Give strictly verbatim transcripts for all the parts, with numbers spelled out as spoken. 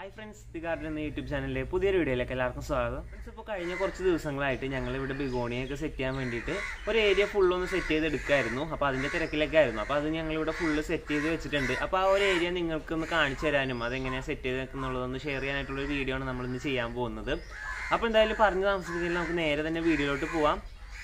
Hi friends, the Garden YouTube channel. Pudhiya video like എല്ലാവർക്കും സ്വാഗതം. Friends ഇപ്പോൾ കഴിഞ്ഞ കുറച്ച് ദിവസങ്ങളായിട്ട് ഞങ്ങൾ ഇവിടെ ബിഗോണിയ ഒക്കെ സെറ്റ് ചെയ്യാൻ വേണ്ടിയിട്ട് ഒരു ഏരിയ ഫുൾ ഒന്ന് സെറ്റ് ചെയ്ത് എടുക്കായിരുന്നു. അപ്പോൾ അതിന്റെ തിരക്കിലൊക്കെ ആയിരുന്നു. അപ്പോൾ അത് ഞങ്ങൾ ഇവിടെ ഫുൾ സെറ്റ് ചെയ്ത് വെച്ചിട്ടുണ്ട്. അപ്പോൾ ആ ഒരു ഏരിയ നിങ്ങൾക്ക് ഒന്ന് കാണിച്ചു തരാനും അതെങ്ങനെ സെറ്റ് ചെയ്ത് വെക്കുന്നുള്ളതൊന്ന് ഷെയർ ചെയ്യാനായിട്ടുള്ള ഒരു വീഡിയോ ആണ് നമ്മൾ ഇന്ന് ചെയ്യാൻ പോകുന്നത്. അപ്പോൾ എന്തായാലും പറഞ്ഞു താമസിക്കുന്നതിൽ നമുക്ക് നേരെ തന്നെ വീഡിയോയിലോട്ട് പോവാം.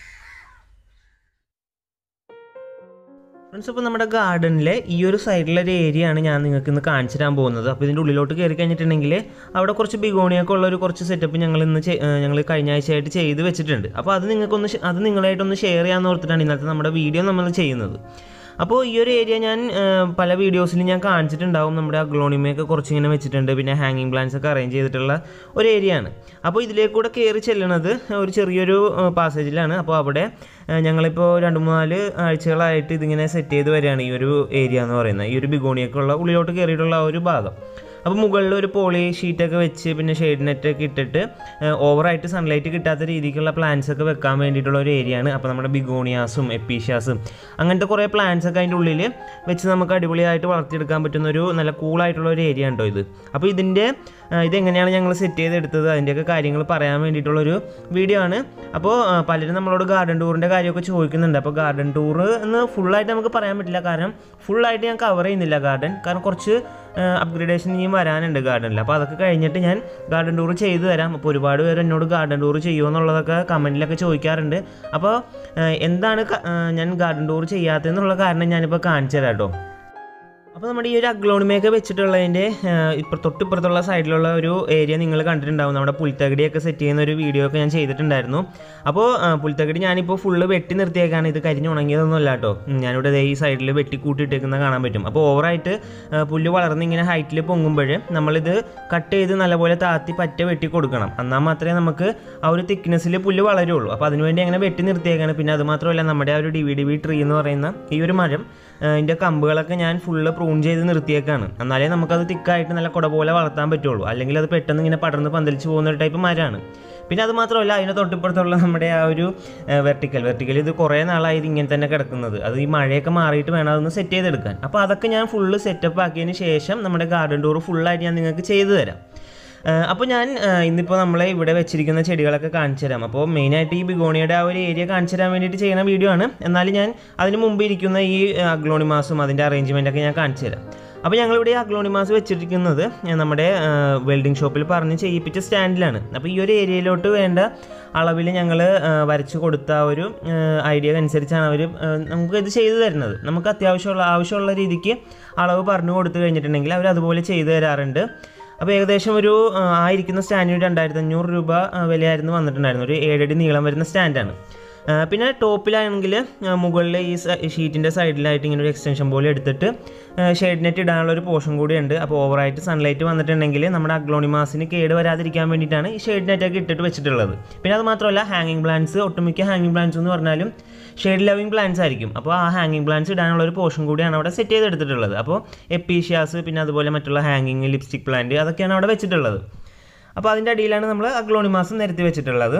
ഫ്രണ്ട്സ്, അപ്പോൾ നമ്മുടെ ഗാർഡനിലെ ഈ ഒരു സൈഡിലൊരു ഏരിയ ആണ് ഞാൻ നിങ്ങൾക്ക് ഇന്ന് കാണിച്ചു തരാൻ പോകുന്നത്. അപ്പോൾ ഇതിൻ്റെ ഉള്ളിലോട്ട് കയറി കഴിഞ്ഞിട്ടുണ്ടെങ്കിൽ അവിടെ കുറച്ച് ബിഗോണിയൊക്കെ ഉള്ള ഒരു കുറച്ച് സെറ്റപ്പ് ഞങ്ങൾ ഇന്ന് ഞങ്ങൾ കഴിഞ്ഞ ആഴ്ചയായിട്ട് ചെയ്ത് വെച്ചിട്ടുണ്ട്. അപ്പോൾ അത് നിങ്ങൾക്കൊന്ന് അത് നിങ്ങളായിട്ടൊന്ന് ഷെയർ ചെയ്യാമെന്ന് ഓർത്തിട്ടാണ് ഇന്നത്തെ നമ്മുടെ വീഡിയോ നമ്മൾ ചെയ്യുന്നത്. അപ്പോൾ ഈ ഒരു ഏരിയ ഞാൻ പല വീഡിയോസിൽ ഞാൻ കാണിച്ചിട്ടുണ്ടാവും. നമ്മുടെ അഗ്ലോണിമയൊക്കെ കുറച്ചിങ്ങനെ വെച്ചിട്ടുണ്ട്, പിന്നെ ഹാങ്ങിങ് പ്ലാന്റ്സ് ഒക്കെ അറേഞ്ച് ചെയ്തിട്ടുള്ള ഒരു ഏരിയ ആണ്. അപ്പോൾ ഇതിലേക്കൂടെ കയറി ചെല്ലണത് ഒരു ചെറിയൊരു പാസേജിലാണ്. അപ്പോൾ അവിടെ ഞങ്ങളിപ്പോൾ രണ്ട് മൂന്നാല് ആഴ്ചകളായിട്ട് ഇതിങ്ങനെ സെറ്റ് ചെയ്ത് വരികയാണ് ഈ ഒരു ഏരിയ എന്ന് പറയുന്നത്, ഈ ഒരു ബിഗോണിയൊക്കെ ഉള്ള ഉള്ളിലോട്ട് കയറിയിട്ടുള്ള ആ ഒരു ഭാഗം. അപ്പോൾ മുകളിൽ ഒരു പോളി ഷീറ്റൊക്കെ വെച്ച് പിന്നെ ഷെയ്ഡ് നെറ്റൊക്കെ ഇട്ടിട്ട് ഓവറായിട്ട് സൺലൈറ്റ് കിട്ടാത്ത രീതിക്കുള്ള പ്ലാന്റ്സ് ഒക്കെ വെക്കാൻ വേണ്ടിയിട്ടുള്ള ഒരു ഏരിയ ആണ്. അപ്പോൾ നമ്മുടെ ബിഗോണിയാസും എപ്പീഷ്യാസും അങ്ങനത്തെ കുറേ പ്ലാന്റ്സ് ഒക്കെ അതിൻ്റെ ഉള്ളിൽ വെച്ച് നമുക്ക് അടിപൊളിയായിട്ട് വളർത്തിയെടുക്കാൻ പറ്റുന്ന ഒരു നല്ല കൂളായിട്ടുള്ള ഒരു ഏരിയ ഉണ്ടോ ഇത്. അപ്പോൾ ഇതിൻ്റെ ഇതെങ്ങനെയാണ് ഞങ്ങൾ സെറ്റ് ചെയ്തെടുത്തത് അതിൻ്റെയൊക്കെ കാര്യങ്ങൾ പറയാൻ വേണ്ടിയിട്ടുള്ളൊരു വീഡിയോ ആണ്. അപ്പോൾ പലരും നമ്മളോട് ഗാർഡൻ ടൂറിൻ്റെ കാര്യമൊക്കെ ചോദിക്കുന്നുണ്ട്. അപ്പോൾ ഗാർഡൻ ടൂർ എന്ന് ഫുള്ളായിട്ട് നമുക്ക് പറയാൻ പറ്റില്ല, കാരണം ഫുള്ളായിട്ട് ഞാൻ കവർ ചെയ്യുന്നില്ല ഗാർഡൻ, കാരണം കുറച്ച് അപ്ഗ്രേഡേഷൻ ഇനിയും വരാനുണ്ട് ഗാർഡനിൽ. അപ്പോൾ അതൊക്കെ കഴിഞ്ഞിട്ട് ഞാൻ ഗാർഡൻ ടൂർ ചെയ്തു തരാം. അപ്പോൾ ഒരുപാട് പേര് എന്നോട് ഗാർഡൻ ടൂർ ചെയ്യുമോ എന്നുള്ളതൊക്കെ കമൻറ്റിലൊക്കെ ചോദിക്കാറുണ്ട്. അപ്പോൾ എന്താണ് ഞാൻ ഗാർഡൻ ടൂർ ചെയ്യാത്തതെന്നുള്ള കാരണം ഞാനിപ്പോൾ കാണിച്ചു തരാം കേട്ടോ. അപ്പോൾ നമ്മുടെ ഈ ഒരു അഗ്ലോണിമയൊക്കെ വെച്ചിട്ടുള്ളതിൻ്റെ ഇപ്പോൾ തൊട്ടിപ്പുറത്തുള്ള സൈഡിലുള്ള ഒരു ഏരിയ നിങ്ങൾ കണ്ടിട്ടുണ്ടാവും. നമ്മുടെ പുൽത്തകിടിയൊക്കെ സെറ്റ് ചെയ്യുന്ന ഒരു വീഡിയോ ഒക്കെ ഞാൻ ചെയ്തിട്ടുണ്ടായിരുന്നു. അപ്പോൾ പുൽത്തകിടി ഞാനിപ്പോൾ ഫുള്ള് വെട്ടി നിർത്തിയേക്കാണ്. ഇത് കരിഞ്ഞ് ഉണങ്ങിയതൊന്നും അല്ല കേട്ടോ. ഞാനിവിടെ ഈ സൈഡിൽ വെട്ടി കൂട്ടിയിട്ടേക്കുന്നത് കാണാൻ പറ്റും. അപ്പോൾ ഓവറായിട്ട് പുല്ല് വളർന്ന് ഇങ്ങനെ ഹൈറ്റിൽ പൊങ്ങുമ്പോൾ നമ്മളിത് കട്ട് ചെയ്ത് നല്ലപോലെ താത്തി പറ്റ വെട്ടി കൊടുക്കണം. എന്നാൽ മാത്രമേ നമുക്ക് ആ ഒരു തിക്നെസ്സിൽ പുല്ല് വളരുള്ളൂ. അപ്പോൾ അതിനുവേണ്ടി അങ്ങനെ വെട്ടി നിർത്തിയേക്കാണ്. പിന്നെ അതുമാത്രമല്ല, നമ്മുടെ ആ ഒരു D V D V tree എന്ന് പറയുന്ന ഈ ഒരു മരം ഇതിൻ്റെ കമ്പുകളൊക്കെ ഞാൻ ഫുള്ള് പ്രൂൺ ചെയ്ത് നിർത്തിയേക്കാണ്. എന്നാലേ നമുക്കത് തിക്കായിട്ട് നല്ല കുട പോലെ വളർത്താൻ പറ്റുള്ളൂ. അല്ലെങ്കിൽ അത് പെട്ടെന്ന് ഇങ്ങനെ പടർന്ന് പന്തലിച്ച് പോകുന്ന ഒരു ടൈപ്പ് മരമാണ്. പിന്നെ അത് മാത്രമല്ല, അതിൻ്റെ തൊട്ടിപ്പുറത്തുള്ള നമ്മുടെ ആ ഒരു വെർട്ടിക്കൽ വെർട്ടിക്കൽ ഇത് കുറേ നാളായി ഇത് ഇങ്ങനെ തന്നെ കിടക്കുന്നത്. അത് ഈ മഴയൊക്കെ മാറിയിട്ട് വേണം അതൊന്ന് സെറ്റ് ചെയ്തെടുക്കാൻ. അപ്പോൾ അതൊക്കെ ഞാൻ ഫുള്ള് സെറ്റപ്പ് ആക്കിയതിന് ശേഷം നമ്മുടെ ഗാർഡൻ ടൂർ ഫുള്ളായിട്ട് ഞാൻ നിങ്ങൾക്ക് ചെയ്തു തരാം. അപ്പോൾ ഞാൻ ഇന്നിപ്പോൾ നമ്മളെ ഇവിടെ വെച്ചിരിക്കുന്ന ചെടികളൊക്കെ കാണിച്ചു തരാം. അപ്പോൾ മെയിനായിട്ട് ഈ ബിഗോണിയുടെ ആ ഒരു ഏരിയ കാണിച്ചു തരാൻ വേണ്ടിയിട്ട് ചെയ്യുന്ന വീഡിയോ ആണ്. എന്നാലും ഞാൻ അതിന് മുമ്പ് ഇരിക്കുന്ന ഈ അഗ്ലോണിമാസും അതിൻ്റെ അറേഞ്ച്മെൻറ്റൊക്കെ ഞാൻ കാണിച്ചു തരാം. അപ്പോൾ ഞങ്ങളിവിടെ ഈ അഗ്ലോണിമാസ് വെച്ചിരിക്കുന്നത് നമ്മുടെ വെൽഡിംഗ് ഷോപ്പിൽ പറഞ്ഞ് ചെയ്യിപ്പിച്ച സ്റ്റാൻഡിലാണ്. അപ്പോൾ ഈ ഒരു ഏരിയയിലോട്ട് വേണ്ട അളവിൽ ഞങ്ങൾ വരച്ച് കൊടുത്ത ഒരു ഐഡിയ അനുസരിച്ചാണ് അവർ നമുക്ക് ഇത് ചെയ്തു തരുന്നത്. നമുക്ക് അത്യാവശ്യമുള്ള ആവശ്യമുള്ള രീതിക്ക് അളവ് പറഞ്ഞു കൊടുത്തു കഴിഞ്ഞിട്ടുണ്ടെങ്കിൽ അവർ അതുപോലെ ചെയ്തു തരാറുണ്ട്. അപ്പോൾ ഏകദേശം ഒരു ആയിരിക്കുന്ന സ്റ്റാൻഡിന് രണ്ടായിരത്തി അഞ്ഞൂറ് രൂപ വിലയായിരുന്നു വന്നിട്ടുണ്ടായിരുന്നു. ഒരു ഏഴടി നീളം വരുന്ന സ്റ്റാൻഡാണ്. പിന്നെ ടോപ്പിലാണെങ്കിൽ മുകളിൽ ഈ ഷീറ്റിൻ്റെ സൈഡിലായിട്ട് ഇങ്ങനെ ഒരു എക്സ്റ്റൻഷൻ പോലെ എടുത്തിട്ട് ഷെയ്ഡ് നെറ്റ് ഇടാനുള്ള ഒരു പോർഷൻ കൂടി ഉണ്ട്. അപ്പോൾ ഓവറായിട്ട് സൺലൈറ്റ് വന്നിട്ടുണ്ടെങ്കിൽ നമ്മുടെ അഗ്ലോണിമാസിന് കേട് വരാതിരിക്കാൻ വേണ്ടിയിട്ടാണ് ഈ ഷെയ്ഡ് നെറ്റൊക്കെ ഇട്ടിട്ട് വെച്ചിട്ടുള്ളത്. പിന്നെ അത് മാത്രമല്ല, ഹാങ്ങിങ് പ്ലാന്റ്സ് ഒട്ടുമിക്ക ഹാങ്ങിങ് പ്ലാന്റ്സ് എന്ന് പറഞ്ഞാലും ഷെയ്ഡ് ലവിങ് പ്ലാന്റ്സ് ആയിരിക്കും. അപ്പോൾ ആ ഹാങ്ങിങ് പ്ലാന്റ്സ് ഇടാനുള്ള ഒരു പോർഷൻ കൂടിയാണ് അവിടെ സെറ്റ് ചെയ്തെടുത്തിട്ടുള്ളത്. അപ്പോൾ എപ്പീഷ്യാസ് പിന്നെ അതുപോലെ മറ്റുള്ള ഹാങ്ങിങ് ലിപ്സ്റ്റിക് പ്ലാന്റ് അതൊക്കെയാണ് അവിടെ വെച്ചിട്ടുള്ളത്. അപ്പോൾ അതിൻ്റെ അടിയിലാണ് നമ്മൾ അഗ്ലോണിമാസ് നിരത്തി വെച്ചിട്ടുള്ളത്.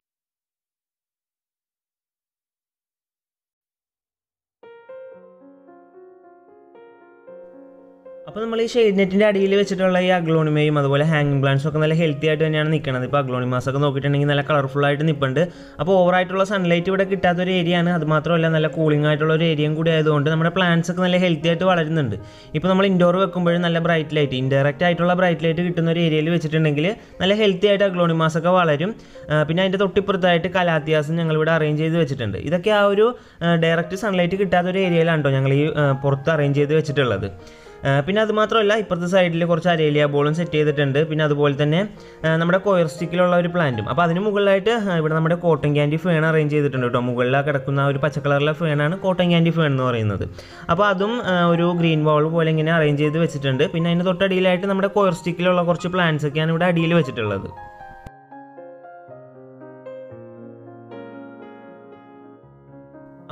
അപ്പോൾ നമ്മൾ ഈ ഷെയ്ഡ് നെറ്റിൻ്റെ അടിയിൽ വെച്ചിട്ടുള്ള ഈ അഗ്ലോണിമയും അതുപോലെ ഹാങ്ങിങ് പ്ലാന്റ്സും ഒക്കെ നല്ല ഹെൽത്തി ആയിട്ട് തന്നെയാണ് നിൽക്കുന്നത്. ഇപ്പോൾ അഗ്ലോണിമാസൊക്കെ നോക്കിയിട്ടുണ്ടെങ്കിൽ നല്ല കളർഫുള്ളായിട്ട് നിൽപ്പുണ്ട്. അപ്പോൾ ഓവറായിട്ടുള്ള സൺലൈറ്റ് ഇവിടെ കിട്ടാത്തൊരു ഏരിയ ആണ്. അതുമാത്രമല്ല, നല്ല കൂളിംഗ് ആയിട്ടുള്ള ഒരു ഏരിയയും കൂടി ആയതുകൊണ്ട് നമ്മുടെ പ്ലാന്റ്സ് ഒക്കെ നല്ല ഹെൽത്തി ആയിട്ട് വളരുന്നുണ്ട്. ഇപ്പോൾ നമ്മൾ ഇൻഡോർ വെക്കുമ്പോഴും നല്ല ബ്രൈറ്റ് ലൈറ്റ്, ഇൻഡയറക്റ്റ് ആയിട്ടുള്ള ബ്രൈറ്റ് ലൈറ്റ് കിട്ടുന്ന ഒരു ഏരിയയിൽ വെച്ചിട്ടുണ്ടെങ്കിൽ നല്ല ഹെൽത്തി ആയിട്ട് അഗ്ലോണിമാസൊക്കെ വളരും. പിന്നെ അതിൻ്റെ തൊട്ടിപ്പുറത്തായിട്ട് കലാത്തിയാസും ഞങ്ങളിവിടെ അറേഞ്ച് ചെയ്ത് വെച്ചിട്ടുണ്ട്. ഇതൊക്കെ ആ ഒരു ഡയറക്റ്റ് സൺലൈറ്റ് കിട്ടാത്തൊരു ഏരിയയിലാണ് കേട്ടോ ഞങ്ങൾ ഈ പുറത്ത് അറേഞ്ച് ചെയ്ത് വെച്ചിട്ടുള്ളത്. പിന്നെ അതുമാത്രമല്ല, ഇപ്പുറത്തെ സൈഡിൽ കുറച്ച് അരേലിയ ബോളും സെറ്റ് ചെയ്തിട്ടുണ്ട്. പിന്നെ അതുപോലെ തന്നെ നമ്മുടെ കോയർ സ്റ്റിക്കിലുള്ള ഒരു പ്ലാന്റും. അപ്പോൾ അതിന് മുകളിലായിട്ട് ഇവിടെ നമ്മുടെ കോട്ടൺ ക്യാൻഡി ഫേൺ അറേഞ്ച് ചെയ്തിട്ടുണ്ട് കേട്ടോ. മുകളിൽ കിടക്കുന്ന ഒരു പച്ച കളറിലെ ഫേണാണ് കോട്ടൺ ക്യാൻഡി ഫേൺ എന്ന് പറയുന്നത്. അപ്പോൾ അതും ഒരു ഗ്രീൻ ബോൾ പോലെ ഇങ്ങനെ അറേഞ്ച് ചെയ്ത് വെച്ചിട്ടുണ്ട്. പിന്നെ അതിന് തൊട്ടടിയിലായിട്ട് നമ്മുടെ കോയർ സ്റ്റിക്കിലുള്ള കുറച്ച് പ്ലാന്റ്സ് ഒക്കെയാണ് ഇവിടെ അടിയിൽ വെച്ചിട്ടുള്ളത്.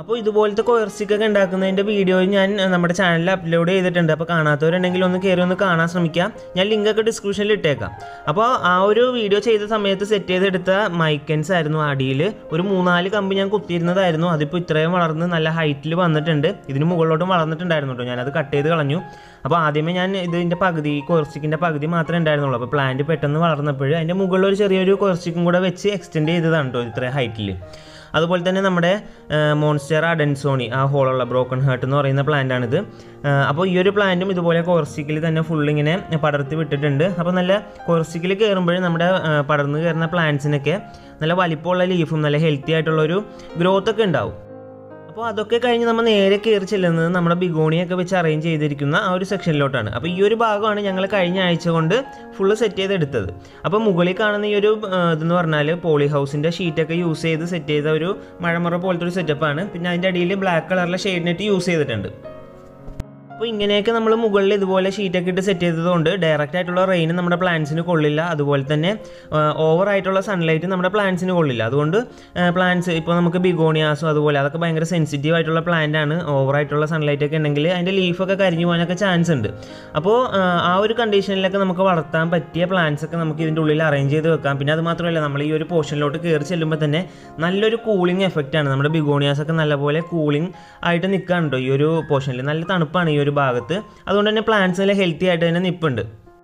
അപ്പോൾ ഇതുപോലത്തെ കൊയർ സ്റ്റിക്കൊക്കെ ഉണ്ടാക്കുന്നതിൻ്റെ വീഡിയോ ഞാൻ നമ്മുടെ ചാനലിൽ അപ്ലോഡ് ചെയ്തിട്ടുണ്ട്. അപ്പോൾ കാണാത്തവരുണ്ടെങ്കിൽ ഒന്ന് കയറി ഒന്ന് കാണാൻ ശ്രമിക്കാം. ഞാൻ ലിങ്കൊക്കെ ഡിസ്ക്രിപ്ഷനിൽ ഇട്ടേക്കാം. അപ്പോൾ ആ ഒരു വീഡിയോ ചെയ്ത സമയത്ത് സെറ്റ് ചെയ്തെടുത്ത മൈക്കൻസ് ആയിരുന്നു അടിയിൽ ഒരു മൂന്നാല് കമ്പ് ഞാൻ കുത്തിയിരുന്നതായിരുന്നു. അതിപ്പോൾ ഇത്രയും വളർന്ന് നല്ല ഹൈറ്റിൽ വന്നിട്ടുണ്ട്. ഇതിന് മുകളിലോട്ടും വളർന്നിട്ടുണ്ടായിരുന്നു കേട്ടോ. ഞാനത് കട്ട് ചെയ്ത് കളഞ്ഞു. അപ്പോൾ ആദ്യമേ ഞാൻ ഇതിൻ്റെ പകുതി കൊയർ സ്റ്റിക്കിൻ്റെ പകുതി മാത്രമേ ഉണ്ടായിരുന്നുള്ളൂ. അപ്പോൾ പ്ലാന്റ് പെട്ടെന്ന് വളർന്നപ്പോൾ അതിൻ്റെ മുകളിൽ ഒരു ചെറിയൊരു കൊയർ സ്റ്റിക്കും കൂടെ വെച്ച് എക്സ്റ്റെൻഡ് ചെയ്തതാണ് കേട്ടോ ഇത്രയും ഹൈറ്റിൽ. അതുപോലെ തന്നെ നമ്മുടെ മോൺസ്റ്റർ അഡൻസോണി ആ ഹോളുള്ള ബ്രോക്കൺ ഹേർട്ട് എന്ന് പറയുന്ന പ്ലാന്റാണിത്. അപ്പോൾ ഈ ഒരു പ്ലാന്റും ഇതുപോലെ കൊയർ സ്റ്റിക്കിൽ തന്നെ ഫുള്ളിങ്ങനെ പടർത്തി വിട്ടിട്ടുണ്ട്. അപ്പോൾ നല്ല കൊയർ സ്റ്റിക്കിൽ കയറുമ്പോഴും നമ്മുടെ പടർന്ന് കയറുന്ന പ്ലാന്റ്സിനൊക്കെ നല്ല വലിപ്പമുള്ള ലീഫും നല്ല ഹെൽത്തി ആയിട്ടുള്ളൊരു ഗ്രോത്ത് ഒക്കെ ഉണ്ടാവും. അപ്പോൾ അതൊക്കെ കഴിഞ്ഞ് നമ്മൾ നേരെ കയറി ചെല്ലുന്നത് നമ്മുടെ ബിഗോണിയൊക്കെ വെച്ച് അറേഞ്ച് ചെയ്തിരിക്കുന്ന ആ ഒരു സെക്ഷനിലോട്ടാണ്. അപ്പോൾ ഈ ഒരു ഭാഗമാണ് ഞങ്ങൾ കഴിഞ്ഞ ആഴ്ച കൊണ്ട് ഫുള്ള് സെറ്റ് ചെയ്തെടുത്തത്. അപ്പോൾ മുകളിൽ കാണുന്ന ഈ ഒരു ഇതെന്ന് പറഞ്ഞാൽ പോളി ഹൗസിൻ്റെ ഷീറ്റൊക്കെ യൂസ് ചെയ്ത് സെറ്റ് ചെയ്ത ഒരു മഴമുറ പോലത്തെ ഒരു സെറ്റപ്പാണ്. പിന്നെ അതിൻ്റെ അടിയിൽ ബ്ലാക്ക് കളറിലെ ഷെയ്ഡ് നെറ്റ് യൂസ് ചെയ്തിട്ടുണ്ട്. അപ്പോൾ ഇങ്ങനെയൊക്കെ നമ്മൾ മുകളിൽ ഇതുപോലെ ഷീറ്റൊക്കെ ഇട്ട് സെറ്റ് ചെയ്തതുകൊണ്ട് ഡയറക്റ്റ് ആയിട്ടുള്ള റെയിൻ നമ്മുടെ പ്ലാന്റ്സിന് കൊള്ളില്ല. അതുപോലെ തന്നെ ഓവർ ആയിട്ടുള്ള സൺലൈറ്റ് നമ്മുടെ പ്ലാന്റ്സിന് കൊള്ളില്ല. അതുകൊണ്ട് പ്ലാന്റ്സ് ഇപ്പോൾ നമുക്ക് ബിഗോണിയാസും അതുപോലെ അതൊക്കെ ഭയങ്കര സെൻസിറ്റീവ് ആയിട്ടുള്ള പ്ലാന്റ് ആണ്. ഓവറായിട്ടുള്ള സൺലൈറ്റ് ഒക്കെ ഉണ്ടെങ്കിൽ അതിൻ്റെ ലീഫൊക്കെ കരിഞ്ഞു പോകാനൊക്കെ ചാൻസ് ഉണ്ട്. അപ്പോൾ ആ ഒരു കണ്ടീഷനിലൊക്കെ നമുക്ക് വളർത്താൻ പറ്റിയ പ്ലാന്റ്സ് ഒക്കെ നമുക്ക് ഇതിൻ്റെ ഉള്ളിൽ അറേഞ്ച് ചെയ്ത് വെക്കാം. പിന്നെ അത് മാത്രമല്ല, നമ്മൾ ഈ ഒരു പോർഷനിലോട്ട് കയറി ചെല്ലുമ്പോൾ തന്നെ നല്ലൊരു കൂളിംഗ് എഫക്റ്റാണ്. നമ്മുടെ ബിഗോണിയാസൊക്കെ നല്ലപോലെ കൂളിംഗ് ആയിട്ട് നിൽക്കാനുണ്ടോ ഈ ഒരു പോർഷനിൽ. നല്ല തണുപ്പാണ് ഈ ഒരു ഭാഗത്ത്. അതുകൊണ്ട് തന്നെ പ്ലാന്റ്സ് നല്ല ഹെൽത്തി ആയിട്ട് തന്നെ നിൽപ്പുണ്ട്.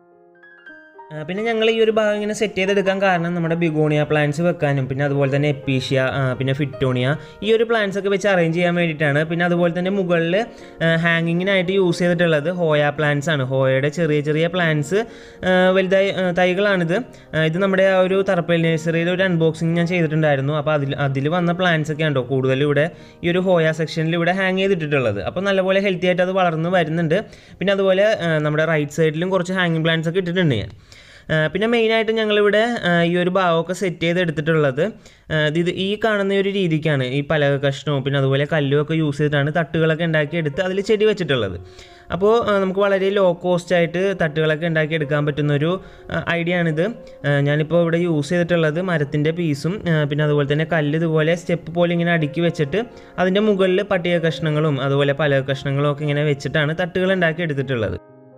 പിന്നെ ഞങ്ങൾ ഈ ഒരു ഭാഗം ഇങ്ങനെ സെറ്റ് ചെയ്തെടുക്കാൻ കാരണം നമ്മുടെ ബിഗോണിയ പ്ലാന്റ്സ് വെക്കാനും പിന്നെ അതുപോലെ തന്നെ എപ്പീഷ്യ പിന്നെ ഫിറ്റോണിയ ഈ ഒരു പ്ലാന്റ്സ് ഒക്കെ വെച്ച് അറേഞ്ച് ചെയ്യാൻ വേണ്ടിയിട്ടാണ്. പിന്നെ അതുപോലെ തന്നെ മുകളിൽ ഹാങ്ങിങ്ങിനായിട്ട് യൂസ് ചെയ്തിട്ടുള്ളത് ഹോയ പ്ലാന്റ്സ് ആണ്. ഹോയയുടെ ചെറിയ ചെറിയ പ്ലാന്റ്സ് വലുതായി തൈകളാണിത്. ഇത് നമ്മുടെ ആ ഒരു തറപ്പൽ നഴ്സറിയിൽ ഒരു അൺബോക്സിങ് ഞാൻ ചെയ്തിട്ടുണ്ടായിരുന്നു. അപ്പോൾ അതിൽ അതിൽ വന്ന പ്ലാന്റ്സ് ഒക്കെ ഉണ്ടോ കൂടുതലും ഇവിടെ ഈ ഒരു ഹോയ സെക്ഷനിൽ ഇവിടെ ഹാങ് ചെയ്തിട്ടുള്ളത്. അപ്പോൾ നല്ലപോലെ ഹെൽത്തി ആയിട്ട് അത് വളർന്ന് വരുന്നുണ്ട്. പിന്നെ അതുപോലെ നമ്മുടെ റൈറ്റ് സൈഡിലും കുറച്ച് ഹാങ്ങിങ് പ്ലാന്റ്സ് ഒക്കെ ഇട്ടിട്ടുണ്ട് ഞാൻ. പിന്നെ മെയിനായിട്ട് ഞങ്ങളിവിടെ ഈ ഒരു ഭാഗമൊക്കെ സെറ്റ് ചെയ്തെടുത്തിട്ടുള്ളത് ഇത് ഈ കാണുന്ന ഒരു രീതിക്കാണ്. ഈ പലക കഷ്ണവും പിന്നെ അതുപോലെ കല്ലും ഒക്കെ യൂസ് ചെയ്തിട്ടാണ് തട്ടുകളൊക്കെ ഉണ്ടാക്കിയെടുത്ത് അതിൽ ചെടി വെച്ചിട്ടുള്ളത്. അപ്പോൾ നമുക്ക് വളരെ ലോ കോസ്റ്റ് ആയിട്ട് തട്ടുകളൊക്കെ ഉണ്ടാക്കിയെടുക്കാൻ പറ്റുന്നൊരു ഐഡിയ ആണിത്. ഞാനിപ്പോൾ ഇവിടെ യൂസ് ചെയ്തിട്ടുള്ളത് മരത്തിൻ്റെ പീസും പിന്നെ അതുപോലെ തന്നെ കല്ല് ഇതുപോലെ സ്റ്റെപ്പ് പോലെ ഇങ്ങനെ അടുക്കി വെച്ചിട്ട് അതിൻ്റെ മുകളിൽ പട്ടിക കഷ്ണങ്ങളും അതുപോലെ പലക കഷ്ണങ്ങളും ഒക്കെ ഇങ്ങനെ വെച്ചിട്ടാണ് തട്ടുകൾ ഉണ്ടാക്കി എടുത്തിട്ടുള്ളത്.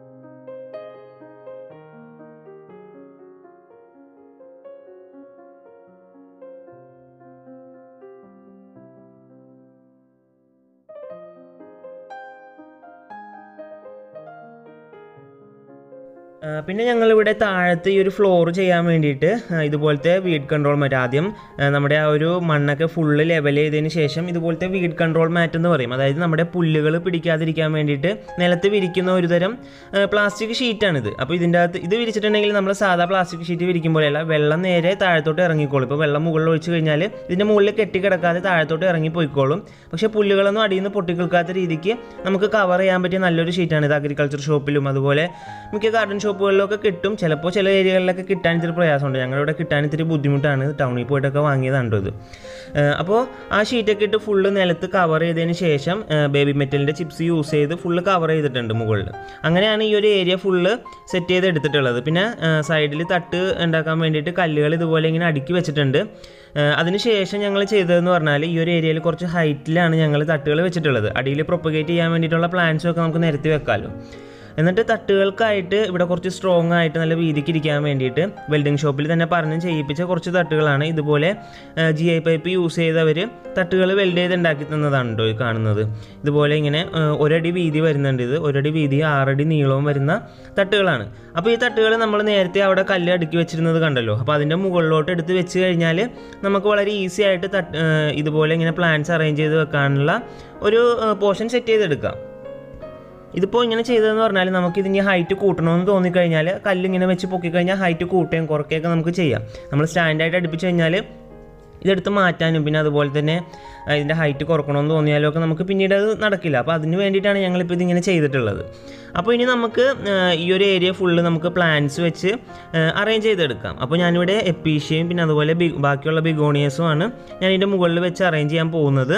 പിന്നെ ഞങ്ങളിവിടെ താഴത്ത് ഈ ഒരു ഫ്ലോർ ചെയ്യാൻ വേണ്ടിയിട്ട് ഇതുപോലത്തെ വീഡ് കൺട്രോൾ മാറ്റ് ആദ്യം നമ്മുടെ ആ ഒരു മണ്ണൊക്കെ ഫുള്ള് ലെവൽ ചെയ്തതിന് ശേഷം ഇതുപോലത്തെ വീഡ് കൺട്രോൾ മാറ്റ് എന്ന് പറയും. അതായത് നമ്മുടെ പുല്ലുകൾ പിടിക്കാതിരിക്കാൻ വേണ്ടിയിട്ട് നിലത്ത് വിരിക്കുന്ന ഒരു തരം പ്ലാസ്റ്റിക് ഷീറ്റാണിത്. അപ്പോൾ ഇതിൻ്റെ അകത്ത് ഇത് വിരിച്ചിട്ടുണ്ടെങ്കിൽ നമ്മൾ സാധാ പ്ലാസ്റ്റിക് ഷീറ്റ് വിരിക്കുമ്പോഴല്ല വെള്ളം നേരെ താഴത്തോട്ട് ഇറങ്ങിക്കോളും. ഇപ്പോൾ വെള്ളം മുകളിൽ ഒഴിച്ച് കഴിഞ്ഞാൽ ഇതിൻ്റെ മുകളിൽ കെട്ടിക്കിടക്കാതെ താഴത്തോട്ട് ഇറങ്ങി പോയിക്കോളും. പക്ഷേ പുല്ലുകളൊന്നും അടിയിൽ നിന്ന് പൊട്ടിക്കിൾക്കാത്ത രീതിക്ക് നമുക്ക് കവർ ചെയ്യാൻ പറ്റിയ നല്ലൊരു ഷീറ്റാണ് ഇത്. അഗ്രികൾച്ചർ ഷോപ്പിലും അതുപോലെ മിക്ക ഗാർഡൻ ഷോപ്പുകളിലൊക്കെ കിട്ടും. ചിലപ്പോൾ ചില ഏരിയകളിലൊക്കെ കിട്ടാൻ ഇത്തിരി പ്രയാസമുണ്ട്. ഞങ്ങളിവിടെ കിട്ടാൻ ഇത്തിരി ബുദ്ധിമുട്ടാണ്. ടൗണിൽ പോയിട്ടൊക്കെ വാങ്ങിയതാണ്ടോ ഇത്. അപ്പോൾ ആ ഷീറ്റൊക്കെ ഇട്ട് ഫുള്ള് നിലത്ത് കവർ ചെയ്തതിന് ശേഷം ബേബി മെറ്റലിൻ്റെ ചിപ്സ് യൂസ് ചെയ്ത് ഫുള്ള് കവർ ചെയ്തിട്ടുണ്ട് മുകളിൽ. അങ്ങനെയാണ് ഈ ഒരു ഏരിയ ഫുള്ള് സെറ്റ് ചെയ്ത് എടുത്തിട്ടുള്ളത്. പിന്നെ സൈഡിൽ തട്ട് ഉണ്ടാക്കാൻ വേണ്ടിയിട്ട് കല്ലുകൾ ഇതുപോലെ ഇങ്ങനെ അടുക്കി വെച്ചിട്ടുണ്ട്. അതിനുശേഷം ഞങ്ങൾ ചെയ്തതെന്ന് പറഞ്ഞാൽ ഈ ഒരു ഏരിയയിൽ കുറച്ച് ഹൈറ്റിലാണ് ഞങ്ങൾ തട്ടുകൾ വെച്ചിട്ടുള്ളത്. അടിയിൽ പ്രൊപ്പഗേറ്റ് ചെയ്യാൻ വേണ്ടിയിട്ടുള്ള പ്ലാന്റ്സും ഒക്കെ നമുക്ക് നിരത്തി വെക്കാമല്ലോ. എന്നിട്ട് തട്ടുകൾക്കായിട്ട് ഇവിടെ കുറച്ച് സ്ട്രോങ് ആയിട്ട് നല്ല വീതിക്ക് ഇരിക്കാൻ വേണ്ടിയിട്ട് വെൽഡിംഗ് ഷോപ്പിൽ തന്നെ പറഞ്ഞ് ചെയ്യിപ്പിച്ച കുറച്ച് തട്ടുകളാണ്. ഇതുപോലെ ജി ഐ പൈപ്പ് യൂസ് ചെയ്തവർ തട്ടുകൾ വെൽഡ് ചെയ്ത് ഉണ്ടാക്കി തന്നതാണ് കേട്ടോ ഈ കാണുന്നത്. ഇതുപോലെ ഇങ്ങനെ ഒരടി വീതി വരുന്നുണ്ട്. ഇത് ഒരടി വീതി ആറടി നീളവും വരുന്ന തട്ടുകളാണ്. അപ്പോൾ ഈ തട്ടുകൾ നമ്മൾ നേരത്തെ അവിടെ കല്ല് അടുക്കി വെച്ചിരുന്നത് കണ്ടല്ലോ. അപ്പോൾ അതിൻ്റെ മുകളിലോട്ട് എടുത്ത് വെച്ച് കഴിഞ്ഞാൽ നമുക്ക് വളരെ ഈസി ആയിട്ട് തട്ട് ഇതുപോലെ ഇങ്ങനെ പ്ലാന്റ്സ് അറേഞ്ച് ചെയ്ത് വെക്കാനുള്ള ഒരു പോർഷൻ സെറ്റ് ചെയ്തെടുക്കാം. ഇതിപ്പോൾ ഇങ്ങനെ ചെയ്തതെന്ന് പറഞ്ഞാൽ നമുക്കിതിന് ഹൈറ്റ് കൂട്ടണമെന്ന് തോന്നിക്കഴിഞ്ഞാൽ കല്ലിങ്ങനെ വെച്ച് പൊക്കിക്കഴിഞ്ഞാൽ ഹൈറ്റ് കൂട്ടുകയും കുറയ്ക്കുകയൊക്കെ നമുക്ക് ചെയ്യാം. നമ്മൾ സ്റ്റാൻഡായിട്ട് അടുപ്പിച്ച് കഴിഞ്ഞാൽ ഇതെടുത്ത് മാറ്റാനും പിന്നെ അതുപോലെ തന്നെ ഇതിൻ്റെ ഹൈറ്റ് കുറക്കണമെന്ന് തോന്നിയാലും ഒക്കെ നമുക്ക് പിന്നീട് അത് നടക്കില്ല. അപ്പോൾ അതിന് വേണ്ടിയിട്ടാണ് ഞങ്ങളിപ്പോൾ ഇതിങ്ങനെ ചെയ്തിട്ടുള്ളത്. അപ്പോൾ ഇനി നമുക്ക് ഈ ഒരു ഏരിയ ഫുള്ള് നമുക്ക് പ്ലാന്റ്സ് വെച്ച് അറേഞ്ച് ചെയ്തെടുക്കാം. അപ്പോൾ ഞാനിവിടെ എപ്പീഷ്യയും പിന്നെ അതുപോലെ ബി ബാക്കിയുള്ള ബിഗോണിയസുമാണ് ഞാൻ ഇതിൻ്റെ മുകളിൽ വെച്ച് അറേഞ്ച് ചെയ്യാൻ പോകുന്നത്.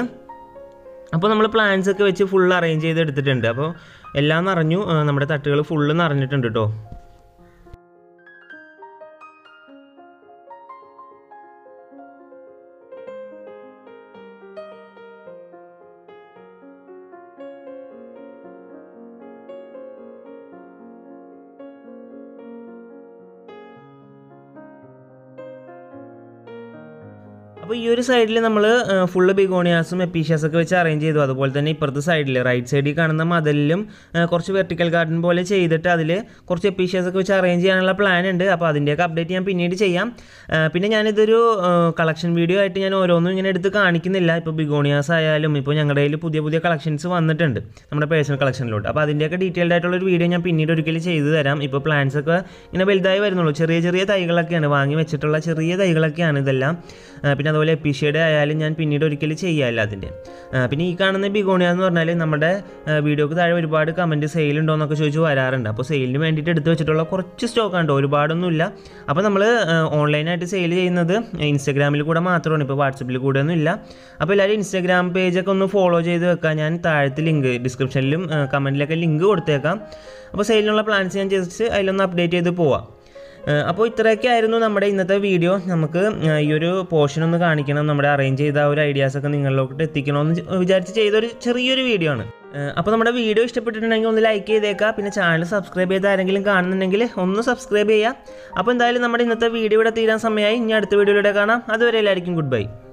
അപ്പോൾ നമ്മൾ പ്ലാന്റ്സ് ഒക്കെ വെച്ച് ഫുൾ അറേഞ്ച് ചെയ്ത് എടുത്തിട്ടുണ്ട്. അപ്പോൾ എല്ലാം നിറഞ്ഞു. നമ്മുടെ തട്ടുകൾ ഫുള്ള് നിറഞ്ഞിട്ടുണ്ട് കേട്ടോ. അപ്പോൾ ഈ ഒരു സൈഡിൽ നമ്മൾ ഫുള്ള് ബിഗോണിയാസും എപ്പീഷ്യാസൊക്കെ വെച്ച് അറേഞ്ച് ചെയ്തു. അതുപോലെ തന്നെ ഇപ്പുറത്തെ സൈഡിൽ റൈറ്റ് സൈഡിൽ കാണുന്ന മതിലിലും കുറച്ച് വെർട്ടിക്കൽ ഗാർഡൻ പോലെ ചെയ്തിട്ട് അതിൽ കുറച്ച് എപ്പീഷ്യാസൊക്കെ വെച്ച് അറേഞ്ച് ചെയ്യാനുള്ള പ്ലാൻ ഉണ്ട്. അപ്പോൾ അതിൻ്റെയൊക്കെ അപ്ഡേറ്റ് ഞാൻ പിന്നീട് ചെയ്യാം. പിന്നെ ഞാനിതൊരു കളക്ഷൻ വീഡിയോ ആയിട്ട് ഞാൻ ഓരോന്നും ഇങ്ങനെ എടുത്ത് കാണിക്കുന്നില്ല. ഇപ്പോൾ ബിഗോണിയാസ് ആയാലും ഇപ്പോൾ ഞങ്ങളുടെ കയ്യിൽ പുതിയ പുതിയ കളക്ഷൻസ് വന്നിട്ടുണ്ട് നമ്മുടെ പേഴ്സണൽ കളക്ഷനിലോട്ട്. അപ്പോൾ അതിൻ്റെയൊക്കെ ഡീറ്റെയിൽഡ് ആയിട്ടുള്ളൊരു വീഡിയോ ഞാൻ പിന്നീട് ഒരിക്കലും ചെയ്തു തരാം. ഇപ്പോൾ പ്ലാൻസ് ഒക്കെ ഇങ്ങനെ വലുതായി വരുന്നുള്ളൂ. ചെറിയ ചെറിയ തൈകളൊക്കെയാണ് വാങ്ങി വെച്ചിട്ടുള്ള ചെറിയ തൈകളൊക്കെയാണ് ഇതെല്ലാം. പിന്നെ അതുപോലെ എപ്പീഷ്യയുടെ ആയാലും ഞാൻ പിന്നീട് ഒരിക്കലും ചെയ്യാമല്ല അതിൻ്റെ. പിന്നെ ഈ കാണുന്ന ബിഗോണിയ എന്ന് പറഞ്ഞാൽ നമ്മുടെ വീഡിയോക്ക് താഴെ ഒരുപാട് കമൻറ്റ് സെയിലുണ്ടോ എന്നൊക്കെ ചോദിച്ച് വരാറുണ്ട്. അപ്പോൾ സെയിലിന് വേണ്ടിയിട്ട് എടുത്ത് വെച്ചിട്ടുള്ള കുറച്ച് സ്റ്റോക്ക് ഉണ്ടോ, ഒരുപാടൊന്നുമില്ല. അപ്പോൾ നമ്മൾ ഓൺലൈനായിട്ട് സെയിൽ ചെയ്യുന്നത് ഇൻസ്റ്റാഗ്രാമിൽ കൂടെ മാത്രമാണ്, ഇപ്പോൾ വാട്സപ്പിൽ കൂടെ ഒന്നും ഇല്ല. അപ്പോൾ എല്ലാവരും ഇൻസ്റ്റാഗ്രാം പേജൊക്കെ ഒന്ന് ഫോളോ ചെയ്ത് വെക്കാം. ഞാൻ താഴത്തെ ലിങ്ക് ഡിസ്ക്രിപ്ഷനിലും കമൻറ്റിലൊക്കെ ലിങ്ക് കൊടുത്തേക്കാം. അപ്പോൾ സെയിലിനുള്ള പ്ലാൻസ് ഞാൻ ജസ്റ്റ് അതിലൊന്ന് അപ്ഡേറ്റ് ചെയ്ത് പോവാം. അപ്പോൾ ഇത്രയൊക്കെ ആയിരുന്നു നമ്മുടെ ഇന്നത്തെ വീഡിയോ. നമുക്ക് ഈ ഒരു പോർഷൻ ഒന്ന് കാണിക്കണം, നമ്മുടെ അറേഞ്ച് ചെയ്ത ഒരു ഐഡിയാസൊക്കെ നിങ്ങളിലോട്ട് എത്തിക്കണമെന്ന് വിചാരിച്ച് ചെയ്തൊരു ചെറിയൊരു വീഡിയോ ആണ്. അപ്പോൾ നമ്മുടെ വീഡിയോ ഇഷ്ടപ്പെട്ടിട്ടുണ്ടെങ്കിൽ ഒന്ന് ലൈക്ക് ചെയ്തേക്കാം. പിന്നെ ചാനൽ സബ്സ്ക്രൈബ് ചെയ്ത് ആരെങ്കിലും കാണുന്നുണ്ടെങ്കിൽ ഒന്ന് സബ്സ്ക്രൈബ് ചെയ്യാം. അപ്പോൾ എന്തായാലും നമ്മുടെ ഇന്നത്തെ വീഡിയോ ഇവിടെ തീരാൻ സമയമായി. ഇനി അടുത്ത വീഡിയോയിലൂടെ കാണാം. അതുവരെ എല്ലാവർക്കും ഗുഡ് ബൈ.